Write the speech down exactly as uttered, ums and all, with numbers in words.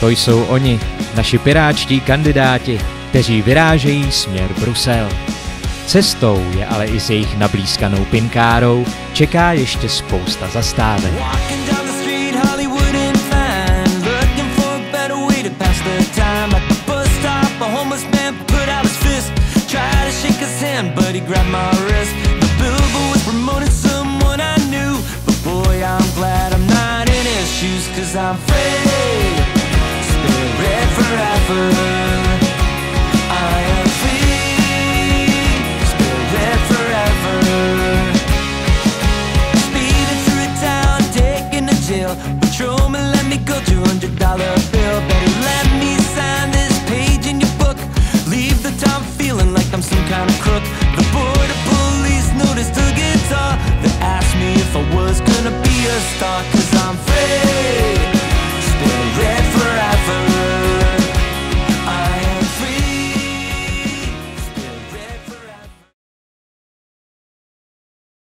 To jsou oni, naši pirátští kandidáti, kteří vyrážejí směr Brusel. Cestou je ale i s jejich nablízkanou pinkárou čeká ještě spousta zastávek.